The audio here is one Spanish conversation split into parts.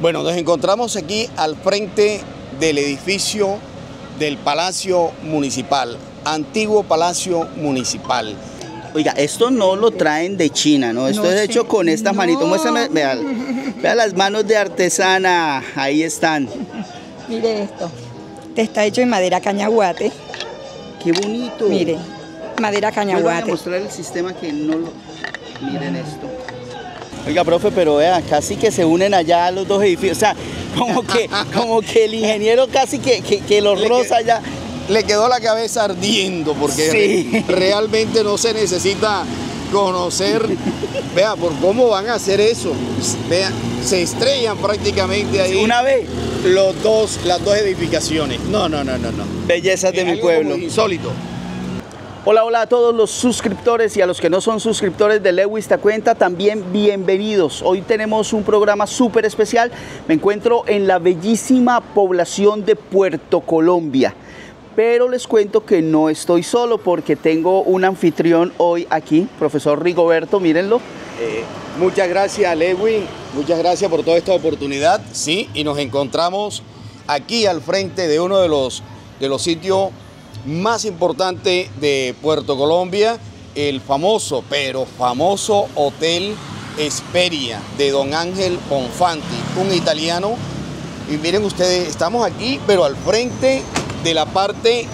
Bueno, nos encontramos aquí al frente del edificio del Palacio Municipal, antiguo Palacio Municipal. Oiga, esto no lo traen de China, ¿no? Esto es hecho con estas manitos. Muéstrame, vea las manos de artesana, ahí están. Mire esto, está hecho en madera cañaguate. Qué bonito. Mire, madera cañaguate. Voy a mostrar el sistema que no lo... Miren esto. Oiga, profe, pero vea, casi que se unen allá los dos edificios. O sea, como que el ingeniero casi que los roza allá. Le quedó la cabeza ardiendo porque sí, realmente no se necesita conocer, vea, por cómo van a hacer eso. Vea, se estrellan prácticamente ahí. Una vez. Las dos edificaciones. No. Bellezas de mi pueblo. Insólito. Hola, hola a todos los suscriptores y a los que no son suscriptores de Lewis Te Cuenta, también bienvenidos. Hoy tenemos un programa súper especial. Me encuentro en la bellísima población de Puerto Colombia. Pero les cuento que no estoy solo porque tengo un anfitrión hoy aquí, profesor Rigoberto, mírenlo. Muchas gracias, Lewin, muchas gracias por toda esta oportunidad. Sí, y nos encontramos aquí al frente de uno de los sitios más importantes de Puerto Colombia, el famoso, pero famoso Hotel Hesperia de Don Ángel Bonfanti, un italiano. Y miren ustedes, estamos aquí, pero al frente de la parte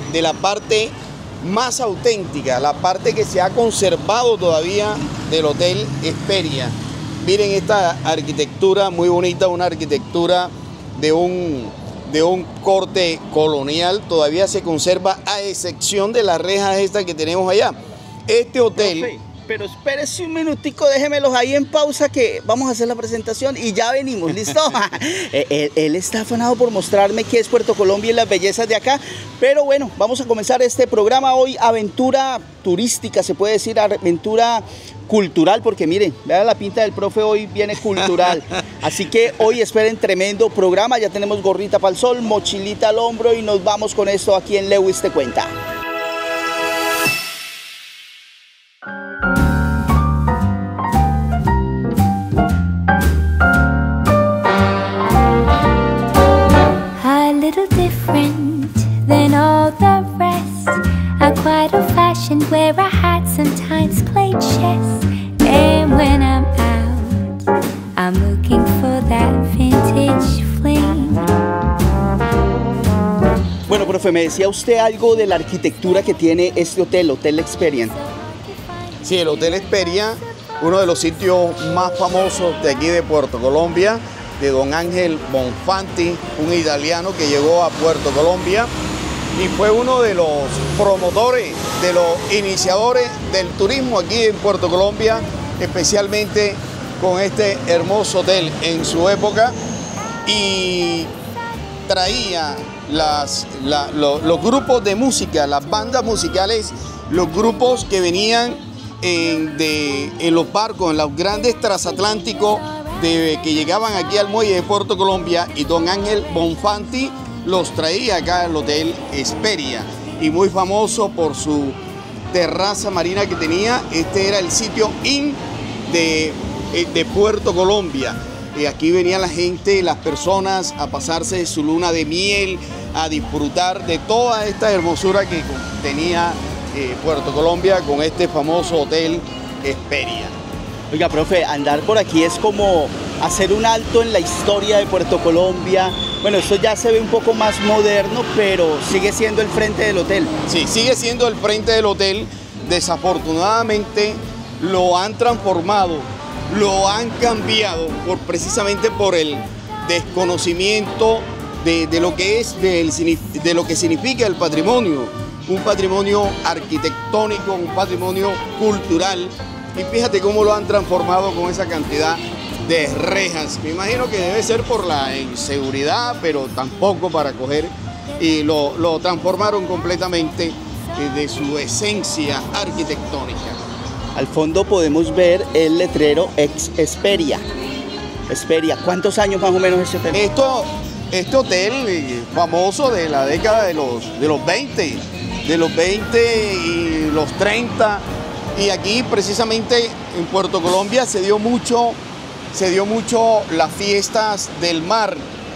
más auténtica, la parte que se ha conservado todavía del Hotel Hesperia. Miren esta arquitectura muy bonita, una arquitectura de un corte colonial, todavía se conserva a excepción de las rejas estas que tenemos allá. Este hotel... Profe, pero espérese un minutico, déjemelos ahí en pausa que vamos a hacer la presentación y ya venimos, ¿listo? él está afanado por mostrarme qué es Puerto Colombia y las bellezas de acá, pero bueno, vamos a comenzar este programa hoy, aventura turística, se puede decir, aventura cultural, porque miren, vean la pinta del profe, hoy viene cultural, así que hoy esperen tremendo programa, ya tenemos gorrita para el sol, mochilita al hombro y nos vamos con esto aquí en Lewis Te Cuenta. Than all the rest, I'm quite old-fashioned where I had sometimes played chess. And when I'm out, I'm looking for that vintage fling. Bueno, profe, me decía usted algo de la arquitectura que tiene este hotel, Hotel Hesperia. Sí, el Hotel Hesperia, uno de los sitios más famosos de aquí de Puerto Colombia, de Don Ángel Bonfanti, un italiano que llegó a Puerto Colombia y fue uno de los promotores, de los iniciadores del turismo aquí en Puerto Colombia, especialmente con este hermoso hotel en su época, y traía los grupos de música, las bandas musicales, los grupos que venían en los barcos, en los grandes transatlánticos que llegaban aquí al muelle de Puerto Colombia, y Don Ángel Bonfanti los traía acá al Hotel Hesperia, y muy famoso por su terraza marina que tenía. Este era el sitio IN de Puerto Colombia. Aquí venía la gente, las personas a pasarse su luna de miel, a disfrutar de toda esta hermosura que tenía Puerto Colombia con este famoso Hotel Hesperia. Oiga, profe, andar por aquí es como hacer un alto en la historia de Puerto Colombia. Bueno, esto ya se ve un poco más moderno, pero sigue siendo el frente del hotel. Sí, sigue siendo el frente del hotel. Desafortunadamente lo han transformado, lo han cambiado precisamente por el desconocimiento de lo que es, de lo que significa el patrimonio. Un patrimonio arquitectónico, un patrimonio cultural. Y fíjate cómo lo han transformado con esa cantidad de rejas. Me imagino que debe ser por la inseguridad, pero tampoco para coger. Y lo transformaron completamente de su esencia arquitectónica. Al fondo podemos ver el letrero Ex Hesperia. Hesperia, ¿cuántos años más o menos este hotel? Este hotel famoso de la década de los 20, y los 30. Y aquí precisamente en Puerto Colombia se dio mucho se dio mucho las fiestas del mar.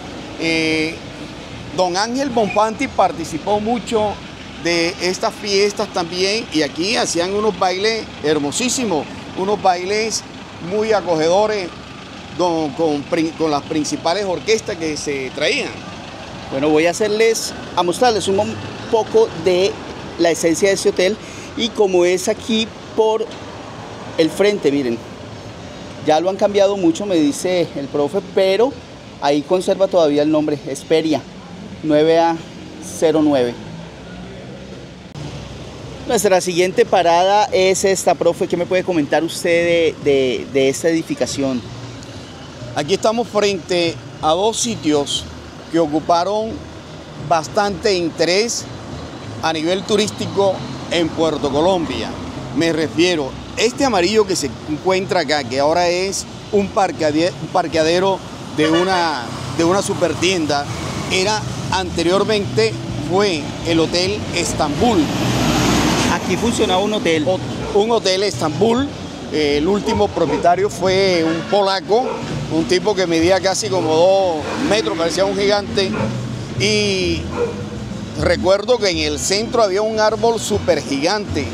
Don Ángel Bonfanti participó mucho de estas fiestas también, y aquí hacían unos bailes hermosísimos, unos bailes muy acogedores con las principales orquestas que se traían. Bueno, voy a mostrarles un poco de la esencia de este hotel, y como es aquí por el frente, miren, ya lo han cambiado mucho, me dice el profe, pero ahí conserva todavía el nombre, Hesperia 9A09. Nuestra siguiente parada es esta, profe. ¿Qué me puede comentar usted de esta edificación? Aquí estamos frente a dos sitios que ocuparon bastante interés a nivel turístico en Puerto Colombia. Me refiero, este amarillo que se encuentra acá, que ahora es un parqueadero de una super tienda, anteriormente fue el Hotel Estambul. Aquí funcionaba un hotel. Un hotel Estambul. El último propietario fue un polaco, un tipo que medía casi como 2 metros, parecía un gigante. Y recuerdo que en el centro había un árbol súper gigante,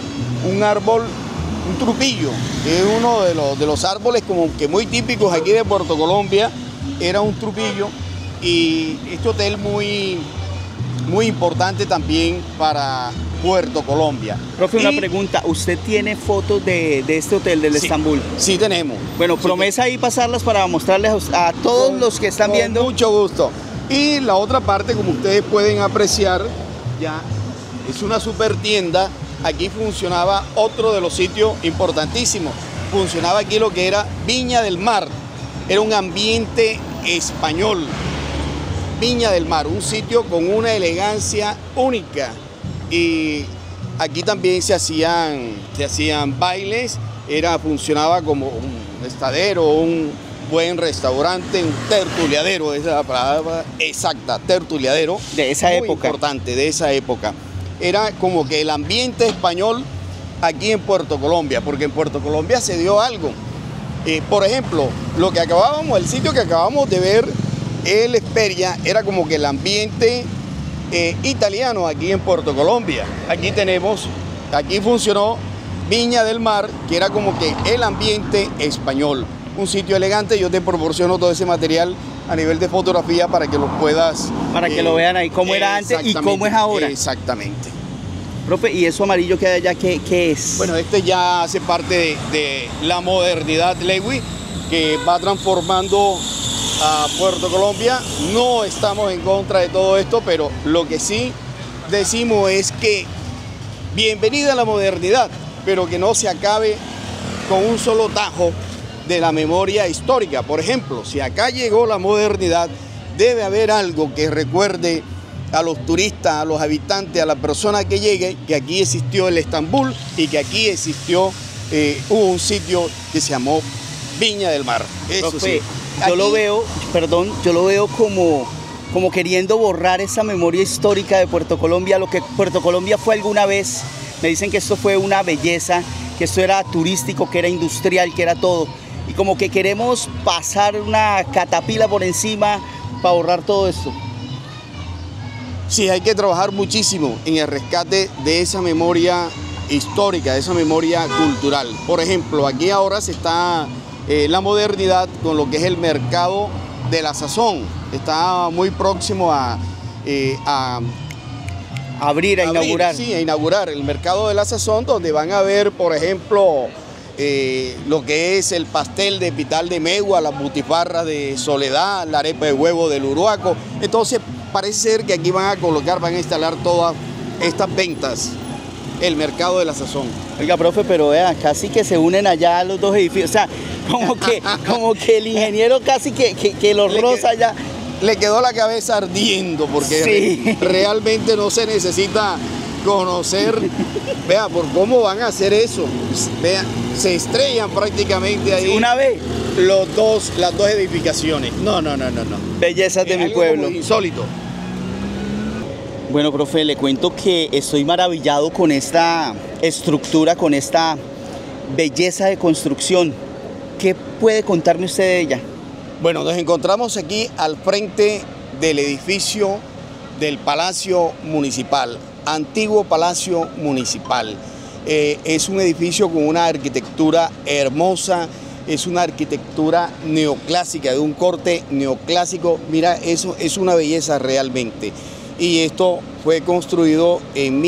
un trupillo, que es uno de los árboles como que muy típicos aquí de Puerto Colombia, era un trupillo. Y este hotel muy importante también para Puerto Colombia. Profe, una pregunta, ¿usted tiene fotos de este hotel del Estambul? Sí, tenemos. Bueno, promesa ahí pasarlas para mostrarles a todos los que están viendo. Con mucho gusto. Y la otra parte, como ustedes pueden apreciar, ya es una super tienda. Aquí funcionaba otro de los sitios importantísimos. Funcionaba aquí lo que era Viña del Mar. Era un ambiente español. Viña del Mar, un sitio con una elegancia única. Y aquí también se hacían bailes, funcionaba como un estadero, un buen restaurante, un tertuliadero, esa es la palabra exacta, tertuliadero. De esa época. Muy importante, de esa época. Era como que el ambiente español aquí en Puerto Colombia, porque en Puerto Colombia se dio algo. Por ejemplo, el sitio que acabamos de ver, el Hesperia, era como que el ambiente italiano aquí en Puerto Colombia. Aquí funcionó Viña del Mar, que era como que el ambiente español. Un sitio elegante. Yo te proporciono todo ese material a nivel de fotografía para que lo puedas... Para que lo vean ahí, cómo era antes y cómo es ahora. Exactamente. Profe, ¿y eso amarillo que hay allá qué es? Bueno, este ya hace parte de la modernidad, Lewis, que va transformando a Puerto Colombia. No estamos en contra de todo esto, pero lo que sí decimos es que bienvenida a la modernidad, pero que no se acabe con un solo tajo de la memoria histórica. Por ejemplo, si acá llegó la modernidad, debe haber algo que recuerde a los turistas, a los habitantes, a la persona que llegue, que aquí existió el Estambul y que aquí existió un sitio que se llamó Viña del Mar. Eso Profe, sí. yo lo veo como queriendo borrar esa memoria histórica de Puerto Colombia, lo que Puerto Colombia fue alguna vez. Me dicen que esto fue una belleza, que esto era turístico, que era industrial, que era todo. Y como que queremos pasar una catapila por encima para borrar todo esto. Sí, hay que trabajar muchísimo en el rescate de esa memoria histórica, de esa memoria cultural. Por ejemplo, aquí ahora se está la modernidad con lo que es el mercado de la sazón. Está muy próximo a inaugurar. Sí, a inaugurar el mercado de la sazón, donde van a ver, por ejemplo, lo que es el pastel de Pital de Megua, las butifarras de Soledad, la arepa de huevo del Uruaco. Entonces parece ser que aquí van a instalar todas estas ventas, el mercado de la sazón. Oiga, profe, pero vea, casi que se unen allá los dos edificios. O sea, como que el ingeniero casi que los roza allá. Le quedó la cabeza ardiendo, porque sí, realmente no se necesita conocer, vea, por cómo van a hacer eso. Vea, se estrellan prácticamente ahí. Una vez. Las dos edificaciones. No. Bellezas de mi pueblo. Como insólito. Bueno, profe, le cuento que estoy maravillado con esta estructura, con esta belleza de construcción. ¿Qué puede contarme usted de ella? Bueno, nos encontramos aquí al frente del edificio del Palacio Municipal, antiguo Palacio Municipal. Es un edificio con una arquitectura hermosa, es una arquitectura neoclásica, de un corte neoclásico. Mira, eso es una belleza realmente. Y esto fue construido en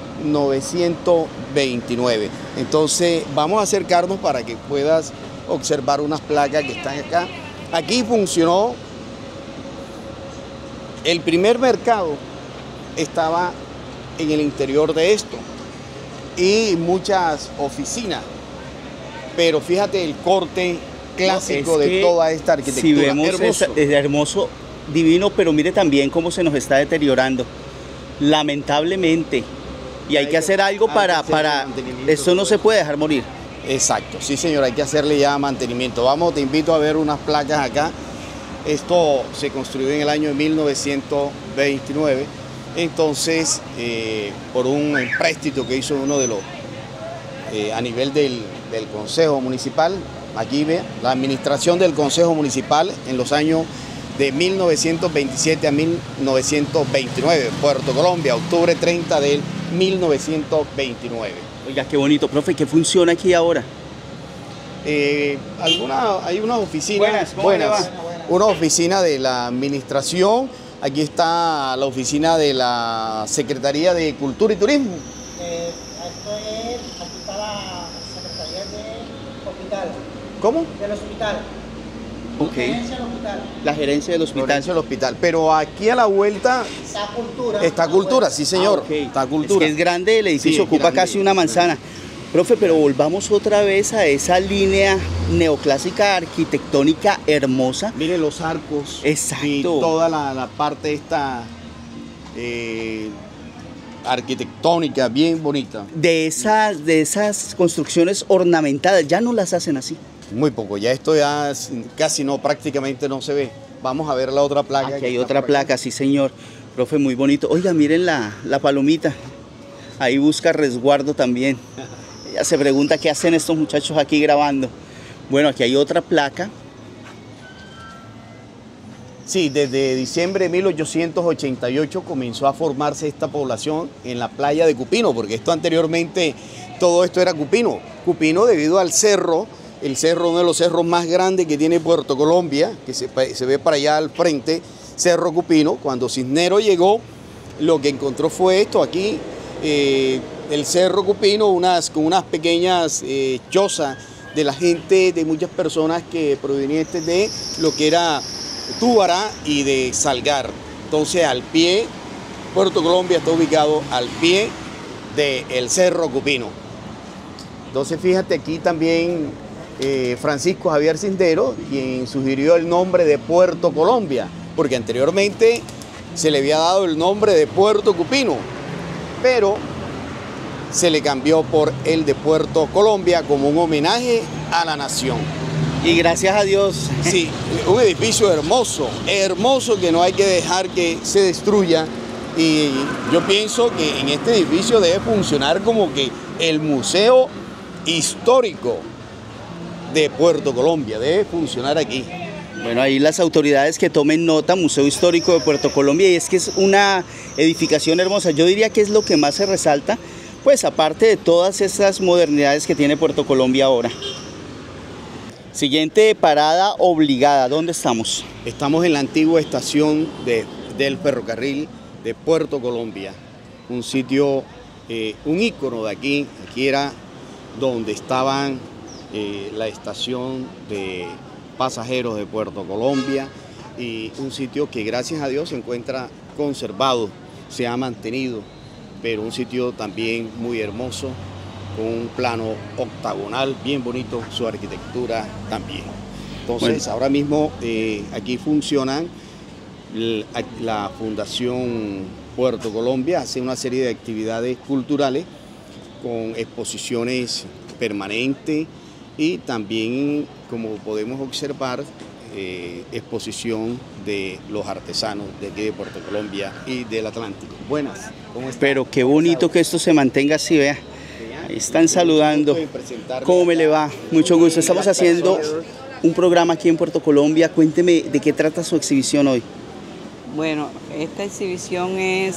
1929. Entonces vamos a acercarnos para que puedas observar unas placas que están acá. Aquí funcionó el primer mercado, estaba en el interior de esto y muchas oficinas. Pero fíjate el corte clásico de toda esta arquitectura. Si vemos hermoso. Es hermoso, divino, pero mire también cómo se nos está deteriorando. Lamentablemente. Y hay que hacer algo para esto no se puede dejar morir. Exacto, sí señor, hay que hacerle ya mantenimiento. Vamos, te invito a ver unas placas acá. Esto se construyó en el año de 1929. Entonces, por un empréstito que hizo uno de los, a nivel del Consejo Municipal, aquí ve, la administración del Consejo Municipal en los años de 1927 a 1929, Puerto Colombia, octubre 30 del 1929. Oiga, qué bonito, profe, ¿qué funciona aquí ahora? Hay unas oficinas Buenas. Una oficina de la administración. Aquí está la oficina de la Secretaría de Cultura y Turismo. Aquí está la Secretaría del Hospital. ¿Cómo? Del hospital. Ok. Gerencia del hospital. La gerencia del hospital. Florencio del Hospital. Pero aquí a la vuelta Está cultura. está Cultura, sí señor. Ok. Está Cultura. Es que es grande, el edificio Sí, es ocupa grande. casi una manzana. Profe, pero volvamos otra vez a esa línea neoclásica arquitectónica hermosa. Mire los arcos. Exacto. Y toda la parte esta arquitectónica, bien bonita. De esas construcciones ornamentadas, ya no las hacen así. Muy poco, ya esto ya casi no, prácticamente no se ve. Vamos a ver la otra placa. Aquí hay otra placa, sí señor. Profe, muy bonito. Oiga, miren la palomita. Ahí busca resguardo también. Ella se pregunta qué hacen estos muchachos aquí grabando. Bueno, aquí hay otra placa. Sí, desde diciembre de 1888 comenzó a formarse esta población en la playa de Cupino, porque esto anteriormente, todo esto era Cupino. Cupino debido al cerro, el cerro, uno de los cerros más grandes que tiene Puerto Colombia, que se ve para allá al frente, Cerro Cupino. Cuando Cisneros llegó, lo que encontró fue esto aquí, el Cerro Cupino, con unas pequeñas chozas de la gente, de muchas personas que provenientes de lo que era Túbara y de Salgar. Entonces al pie, Puerto Colombia está ubicado al pie del Cerro Cupino. Entonces fíjate aquí también Francisco Javier Cisneros, quien sugirió el nombre de Puerto Colombia, porque anteriormente se le había dado el nombre de Puerto Cupino, pero se le cambió por el de Puerto Colombia como un homenaje a la nación. Y gracias a Dios. Sí, un edificio hermoso, hermoso, que no hay que dejar que se destruya. Y yo pienso que en este edificio debe funcionar como que el museo histórico de Puerto Colombia, debe funcionar aquí. Bueno, ahí las autoridades que tomen nota, Museo Histórico de Puerto Colombia, y es que es una edificación hermosa. Yo diría que es lo que más se resalta, pues aparte de todas esas modernidades que tiene Puerto Colombia ahora. Siguiente parada obligada, ¿dónde estamos? Estamos en la antigua estación del ferrocarril de Puerto Colombia, un sitio, un ícono de aquí. Aquí era donde estaban la estación de pasajeros de Puerto Colombia, y un sitio que gracias a Dios se encuentra conservado, se ha mantenido, pero un sitio también muy hermoso, con un plano octagonal, bien bonito, su arquitectura también. Entonces, ahora mismo aquí funcionan la Fundación Puerto Colombia, hace una serie de actividades culturales con exposiciones permanentes y también, como podemos observar, exposición de los artesanos de aquí de Puerto Colombia y del Atlántico. Buenas, ¿cómo están? Pero qué bonito que esto se mantenga así, vea. Ahí están saludando. ¿Cómo me le va? Mucho gusto. Estamos haciendo un programa aquí en Puerto Colombia. Cuénteme de qué trata su exhibición hoy. Bueno, esta exhibición es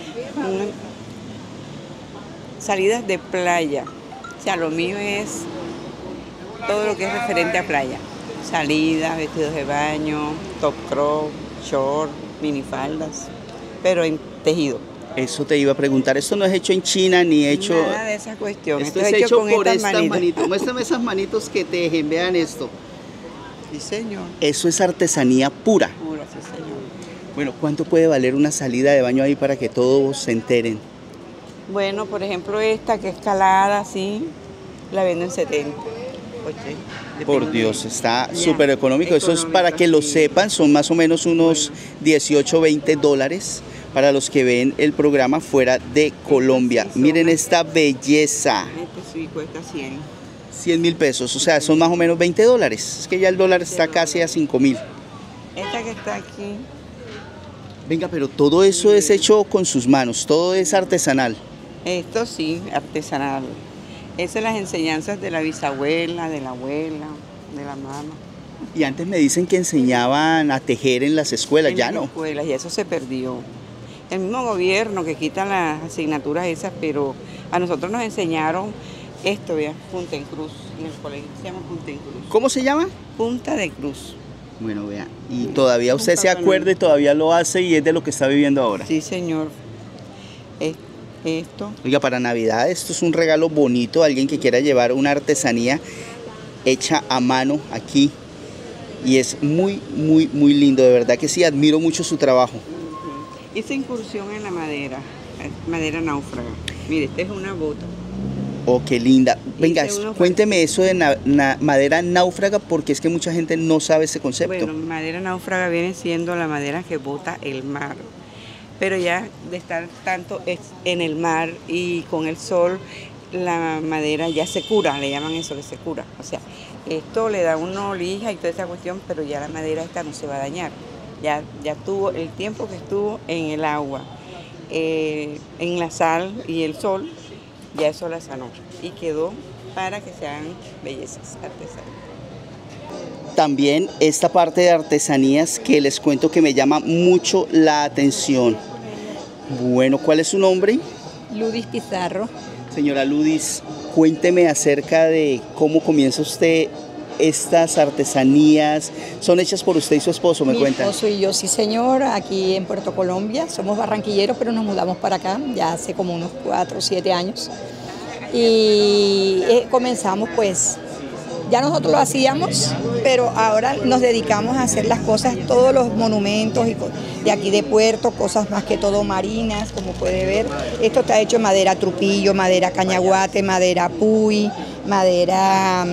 salidas de playa. O sea, lo mío es todo lo que es referente a playa. Salidas, vestidos de baño, top crop, short, minifaldas, pero en tejido. Eso te iba a preguntar. Esto no es hecho en China ni hecho... Nada de esa cuestión. Esto es hecho con por estas manitos. Muéstrame esas manitos que tejen. Vean esto. Sí, señor. Eso es artesanía pura. Pura, sí, señor. Bueno, ¿cuánto puede valer una salida de baño ahí para que todos se enteren? Bueno, por ejemplo, esta que es calada así, la vendo en 70. 80, Por depende. Dios, está Ya, súper económico. Eso es para que lo sí. sepan, son más o menos unos 18, 20 dólares para los que ven el programa fuera de Colombia. Sí, son Miren más. esta belleza, Este sí cuesta 100. 100.000 pesos, o sea, son más o menos 20 dólares. Es que ya el dólar está casi a 5.000. Esta que está aquí, Venga, pero todo eso es hecho con sus manos, todo es artesanal. esto sí, artesanal. Esas son las enseñanzas de la bisabuela, de la abuela, de la mamá. Y antes me dicen que enseñaban a tejer en las escuelas, En ya las no. escuelas, y eso se perdió. El mismo gobierno que quita las asignaturas esas, pero a nosotros nos enseñaron esto, vea, Punta en Cruz. En el colegio se llama Punta en Cruz. ¿Cómo se llama? Punta de Cruz. Bueno, vea, y todavía usted se acuerda y todavía lo hace y es de lo que está viviendo ahora. Sí, señor. Esto. Oiga, para Navidad esto es un regalo bonito, alguien que quiera llevar una artesanía hecha a mano aquí. Y es muy, muy, muy lindo, de verdad que sí, admiro mucho su trabajo. Hice incursión en la madera, madera náufraga. Mire, esta es una bota. Oh, qué linda. Venga, Hice unos cuénteme eso de madera náufraga, porque es que mucha gente no sabe ese concepto. Bueno, madera náufraga viene siendo la madera que bota el mar. Pero ya de estar tanto en el mar y con el sol, la madera ya se cura, le llaman eso, que se cura. O sea, esto le da una lija y toda esa cuestión, pero ya la madera esta no se va a dañar. Ya tuvo el tiempo que estuvo en el agua, en la sal y el sol, ya eso la sanó y quedó para que se hagan bellezas artesanales. También esta parte de artesanías que les cuento que me llama mucho la atención. Bueno, ¿cuál es su nombre? Ludis Pizarro. Señora Ludis, cuénteme acerca de cómo comienza usted estas artesanías. ¿Son hechas por usted y su esposo, me Mi cuentan? esposo y yo, sí señor, aquí en Puerto Colombia. Somos barranquilleros, pero nos mudamos para acá ya hace como unos 4 o 7 años. Y comenzamos pues, ya nosotros lo hacíamos, pero ahora nos dedicamos a hacer las cosas, todos los monumentos de aquí de Puerto, cosas más que todo marinas, como puede ver. Esto está hecho en madera trupillo, madera cañaguate, madera puy, madera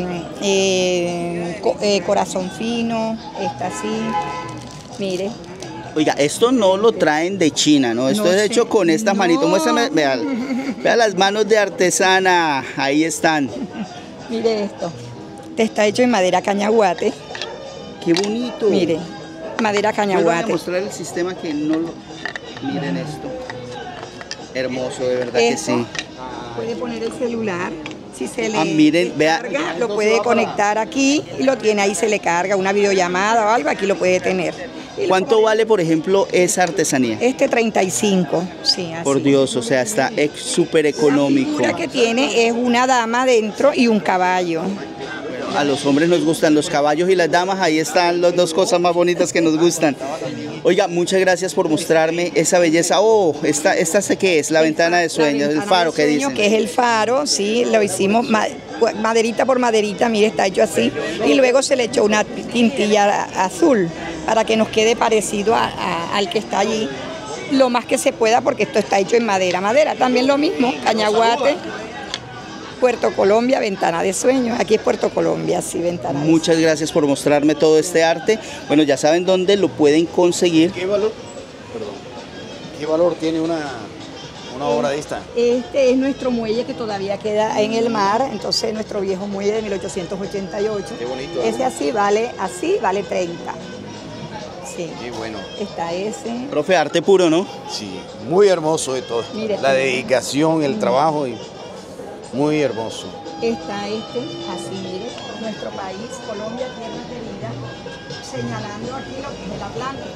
corazón fino, está así, mire. Oiga, esto no lo traen de China, ¿no? Esto No es sé. hecho con estas manitos. No. Muéstrame, vea las manos de artesana, ahí están. Mire esto, está hecho en madera cañaguate, ¡Qué bonito! mire, madera Voy a cañaguate. mostrar el sistema que no lo... Miren esto. Hermoso, de verdad que Esto sí. puede poner el celular, si se le miren, vea. carga, lo puede conectar aquí y lo tiene ahí, se le carga una videollamada o algo, aquí lo puede tener. Y lo ¿Cuánto pone- vale, por ejemplo, esa artesanía? Este 35, sí, así. Por Dios, o sea, está súper La económico. figura que tiene es una dama dentro y un caballo. A los hombres nos gustan los caballos y las damas, ahí están las dos cosas más bonitas que nos gustan. Oiga, muchas gracias por mostrarme esa belleza. Oh, esta sé qué es, la ventana de sueños, el ventana faro de que sueño, dicen. que es el faro, sí, lo hicimos maderita por maderita, mire, está hecho así. Y luego se le echó una tintilla azul para que nos quede parecido al que está allí. Lo más que se pueda, porque esto está hecho en madera. Madera también lo mismo, cañaguate. Puerto Colombia, ventana de sueños. Aquí es Puerto Colombia, sí, ventana de Muchas gracias por mostrarme todo este arte. Bueno, ya saben dónde lo pueden conseguir. ¿Qué valor? Perdón. ¿Qué valor tiene una obra de esta? Este es nuestro muelle que todavía queda en el mar, entonces nuestro viejo muelle de 1888. Qué bonito, ¿eh? Ese así vale 30. Sí. Qué bueno. Está ese. Profe, arte puro, ¿no? Sí, muy hermoso de todo. Mire, La dedicación, el trabajo, y muy hermoso. está así, mire, nuestro país, Colombia, tierra querida, señalando aquí lo que es el Atlántico.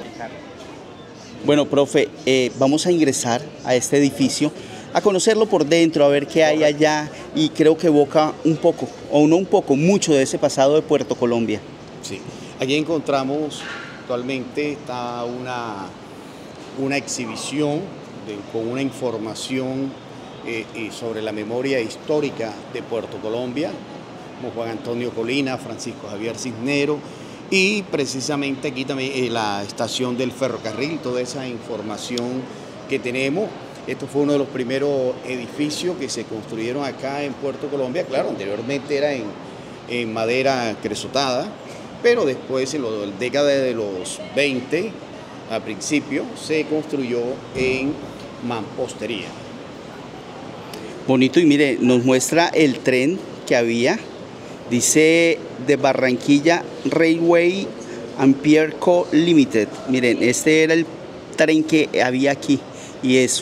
Bueno, profe, vamos a ingresar a este edificio, a conocerlo por dentro, a ver qué hay allá, y creo que evoca un poco, o no un poco, mucho de ese pasado de Puerto Colombia. Sí, aquí encontramos, actualmente está una exhibición con una información sobre la memoria histórica de Puerto Colombia, como Juan Antonio Colina, Francisco Javier Cisnero, y precisamente aquí también la estación del ferrocarril, toda esa información que tenemos. Esto fue uno de los primeros edificios que se construyeron acá en Puerto Colombia. Claro, anteriormente era en madera cresotada, pero después en la década de los 20, a principio, se construyó en mampostería. Bonito, y mire, nos muestra el tren que había. Dice de Barranquilla Railway and Pier Co. Limited. Miren, este era el tren que había aquí y es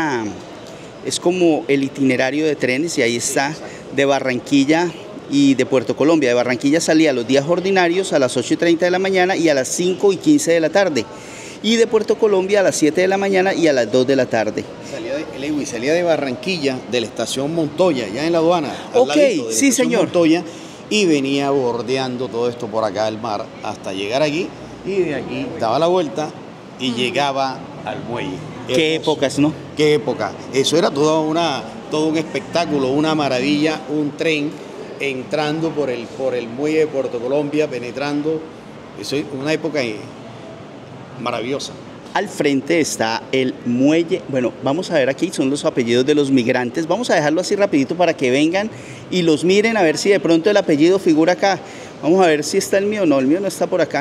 como el itinerario de trenes, y ahí está de Barranquilla y de Puerto Colombia. De Barranquilla salía los días ordinarios a las 8:30 de la mañana y a las 5:15 de la tarde. Y de Puerto Colombia a las 7 de la mañana y a las 2 de la tarde. Salía de Barranquilla, de la estación Montoya, ya en la aduana. Ok, sí, señor. Montoya, y venía bordeando todo esto por acá del mar hasta llegar aquí, y de aquí daba la vuelta y llegaba al muelle. Qué épocas, ¿no? Qué época. Eso era todo un espectáculo, una maravilla, un tren entrando por el muelle de Puerto Colombia, penetrando. Eso es una época maravillosa. Al frente está el muelle. Bueno, vamos a ver, aquí son los apellidos de los migrantes. Vamos a dejarlo así rapidito para que vengan y los miren, a ver si de pronto el apellido figura acá. Vamos a ver si está el mío. No, el mío no está por acá.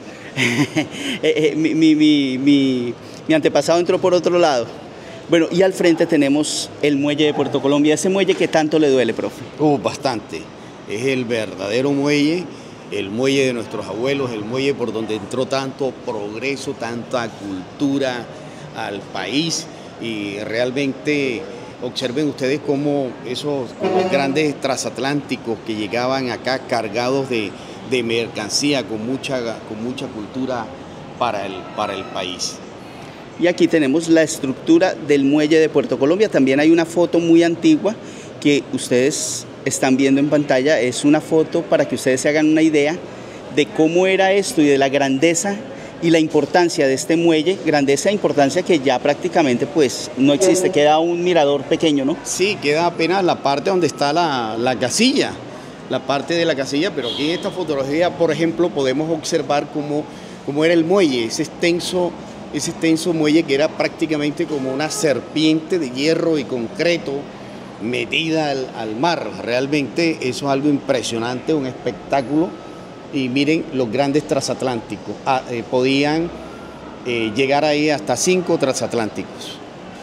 Mi antepasado entró por otro lado. Bueno, y al frente tenemos el muelle de Puerto Colombia, ese muelle que tanto le duele, profe. Bastante. Es el verdadero muelle, el muelle de nuestros abuelos, el muelle por donde entró tanto progreso, tanta cultura al país, y realmente observen ustedes cómo esos grandes transatlánticos que llegaban acá cargados de mercancía con mucha cultura para el país. Y aquí tenemos la estructura del muelle de Puerto Colombia. También hay una foto muy antigua que ustedes están viendo en pantalla. Es una foto para que ustedes se hagan una idea de cómo era esto y de la grandeza y la importancia de este muelle. Grandeza e importancia que ya prácticamente pues no existe, queda un mirador pequeño, ¿no? Sí, queda apenas la parte donde está la casilla, la parte de la casilla, pero aquí en esta fotografía, por ejemplo, podemos observar cómo era el muelle, ese extenso muelle que era prácticamente como una serpiente de hierro y concreto metida al mar. Realmente eso es algo impresionante, un espectáculo. Y miren los grandes transatlánticos, podían llegar ahí hasta 5 transatlánticos.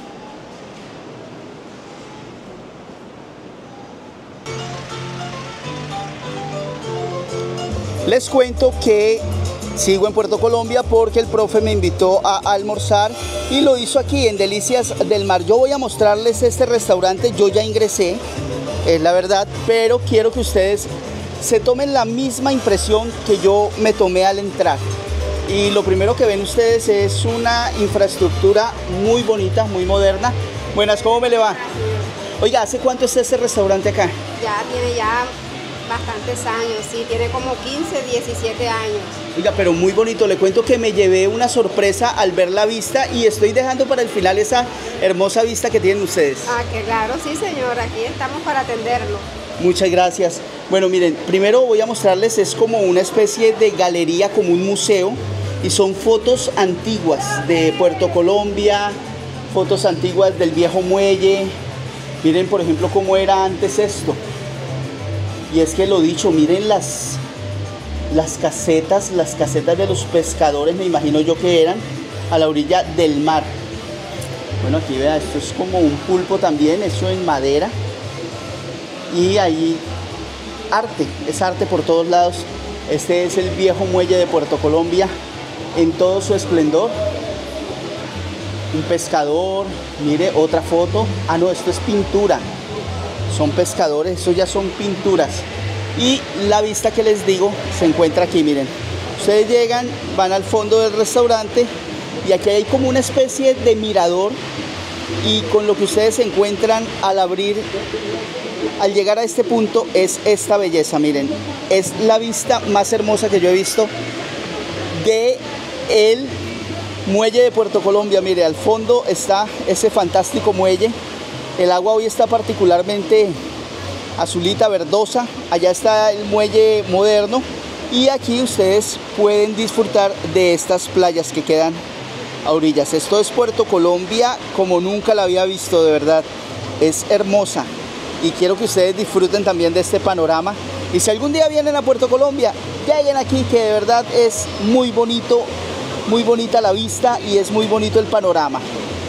Les cuento que sigo en Puerto Colombia porque el profe me invitó a almorzar y lo hizo aquí en Delicias del Mar. Yo voy a mostrarles este restaurante, yo ya ingresé, es la verdad, pero quiero que ustedes se tomen la misma impresión que yo me tomé al entrar. Y lo primero que ven ustedes es una infraestructura muy bonita, muy moderna. Buenas, ¿cómo me le va? Oiga, ¿hace cuánto está este restaurante acá? Ya tiene bastantes años, sí, tiene como 15, 17 años. Oiga, pero muy bonito, le cuento que me llevé una sorpresa al ver la vista y estoy dejando para el final esa hermosa vista que tienen ustedes. Ah, que claro, sí señor, aquí estamos para atenderlo. Muchas gracias. Bueno, miren, primero voy a mostrarles, es como una especie de galería, como un museo, y son fotos antiguas de Puerto Colombia, fotos antiguas del viejo muelle. Miren, por ejemplo, cómo era antes esto. Y es que lo dicho, miren las casetas de los pescadores, me imagino yo que eran a la orilla del mar. Bueno, aquí vean, esto es como un pulpo también, eso en madera. Y ahí arte, es arte por todos lados. Este es el viejo muelle de Puerto Colombia en todo su esplendor. Un pescador, mire otra foto. Ah, no, esto es pintura. son pescadores, eso ya son pinturas. Y la vista que les digo se encuentra aquí, miren. Ustedes llegan, van al fondo del restaurante y aquí hay como una especie de mirador, y con lo que ustedes se encuentran al llegar a este punto es esta belleza, miren. Es la vista más hermosa que yo he visto de el muelle de Puerto Colombia. Mire, al fondo está ese fantástico muelle. El agua hoy está particularmente azulita, verdosa. Allá está el muelle moderno y aquí ustedes pueden disfrutar de estas playas que quedan a orillas. Esto es Puerto Colombia como nunca la había visto, de verdad. Es hermosa y quiero que ustedes disfruten también de este panorama. Y si algún día vienen a Puerto Colombia, lleguen aquí, que de verdad es muy bonito, muy bonita la vista y es muy bonito el panorama.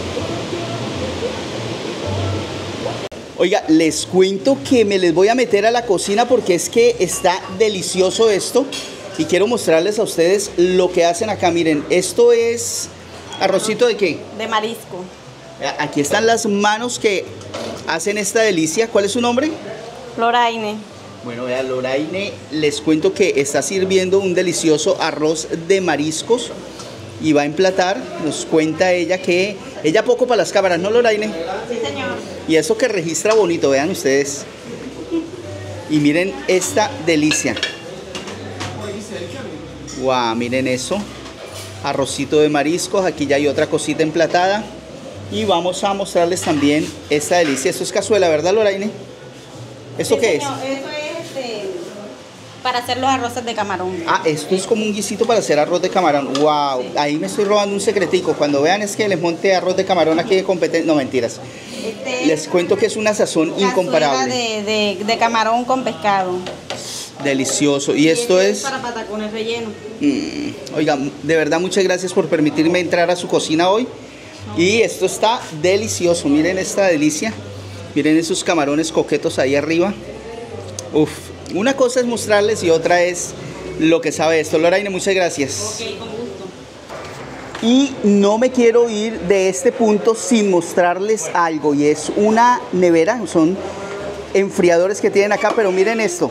Oiga, les cuento que me les voy a meter a la cocina porque es que está delicioso esto y quiero mostrarles a ustedes lo que hacen acá. Miren, esto es arrocito ¿de qué? De marisco. Aquí están las manos que hacen esta delicia. ¿Cuál es su nombre? Loraine. Bueno, vea, Loraine, les cuento que está sirviendo un delicioso arroz de mariscos y va a emplatar. Nos cuenta ella que ella poco para las cámaras, ¿no, Loraine? Sí, señor. Y eso que registra bonito, vean ustedes. Y miren esta delicia. Guau, miren eso. Arrocito de mariscos, aquí ya hay otra cosita emplatada. Y vamos a mostrarles también esta delicia. Esto es cazuela, ¿verdad, Loraine? ¿Esto sí, qué señor. Eso es para hacer los arroces de camarón. Ah, esto es como un guisito para hacer arroz de camarón. Wow, sí. Ahí me estoy robando un secretico. Cuando vean es que les monte arroz de camarón aquí de competencia. No, mentiras. Les cuento que es una sazón incomparable. De camarón con pescado. Delicioso. Y esto es para patacones rellenos. Oiga, de verdad muchas gracias por permitirme entrar a su cocina hoy. Y esto está delicioso. Miren esta delicia. Miren esos camarones coquetos ahí arriba. Uf. Una cosa es mostrarles y otra es lo que sabe esto. Loraine, muchas gracias. Ok, con gusto. Y no me quiero ir de este punto sin mostrarles algo, y es una nevera. Son enfriadores que tienen acá, pero miren esto.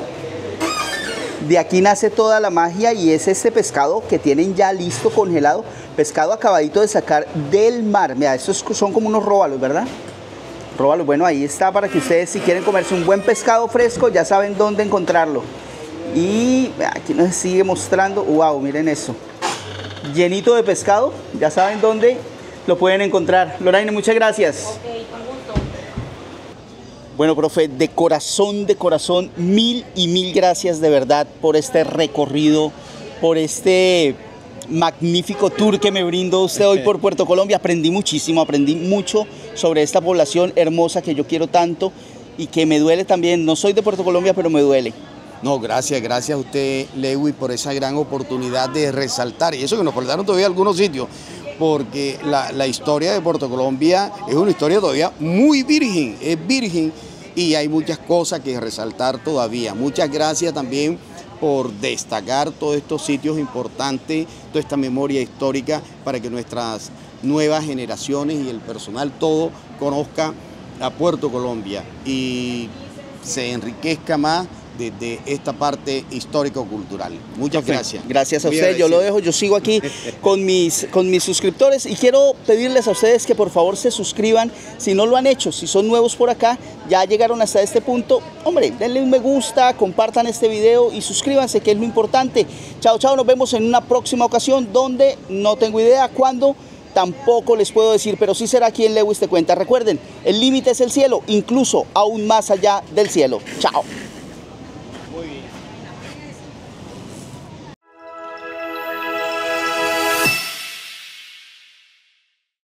De aquí nace toda la magia y es este pescado que tienen ya listo, congelado. Pescado acabadito de sacar del mar. Mira, estos son como unos róbalos, ¿verdad? Róbalos, bueno, ahí está para que ustedes, si quieren comerse un buen pescado fresco, ya saben dónde encontrarlo. Y aquí nos sigue mostrando, wow, miren eso. Llenito de pescado, ya saben dónde lo pueden encontrar. Loraine, muchas gracias. Ok, con gusto. Bueno, profe, de corazón, mil y mil gracias de verdad por este recorrido, por este magnífico tour que me brindó usted hoy por Puerto Colombia. Aprendí muchísimo, aprendí mucho sobre esta población hermosa que yo quiero tanto y que me duele también. No soy de Puerto Colombia, pero me duele. No, gracias a usted, Lewis, por esa gran oportunidad de resaltar, y eso que nos faltaron todavía algunos sitios, porque la historia de Puerto Colombia es una historia todavía muy virgen, es virgen, y hay muchas cosas que resaltar todavía. Muchas gracias también por destacar todos estos sitios importantes, toda esta memoria histórica, para que nuestras nuevas generaciones y el personal todo conozca a Puerto Colombia y se enriquezca más de esta parte histórico-cultural. Muchas gracias. Gracias a usted, yo lo dejo, yo sigo aquí con mis suscriptores y quiero pedirles a ustedes que por favor se suscriban si no lo han hecho, si son nuevos por acá, ya llegaron hasta este punto, hombre, denle un me gusta, compartan este video y suscríbanse, que es lo importante. Chao, chao, nos vemos en una próxima ocasión donde no tengo idea cuándo, tampoco les puedo decir, pero sí será aquí en Lewis Te Cuenta. Recuerden, el límite es el cielo, incluso aún más allá del cielo. Chao. Muy bien.